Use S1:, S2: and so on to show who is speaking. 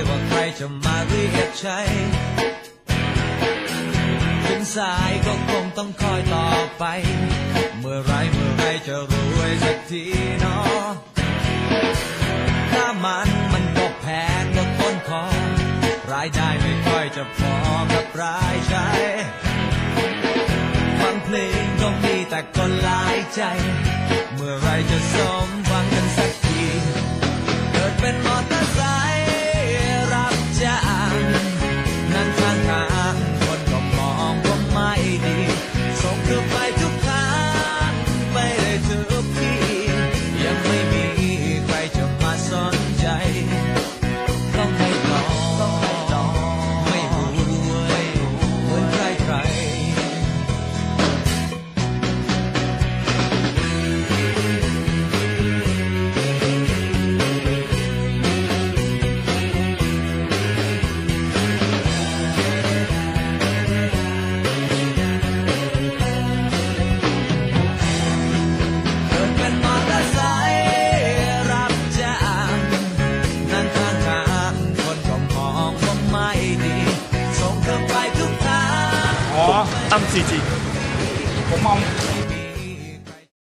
S1: ว่าใครจะมาเรียกใช้ถึงสายก็คงต้องคอยต่อไปเมื่อไรจะรวยสักทีเนาะน้ำมันก็แพงก็ต้นคอรายได้ไม่ค่อยจะพอกับรายใช้ฟังเพลงก็มีแต่คนหลายใจเมื่อไรจะสมหวังกันสักทีเกิดเป็นมอเตอร์ไซค์รับจ้างนั่งข้างทางคนก็มองว่าไม่ดีส่งเธอไปทุกทางไปได้ทุกที่ยังไม่มีใครจะมาสนใจต้องไม่ต่อไม่รวยเหมือนใคร
S2: ตั้ม 4G ผมมอง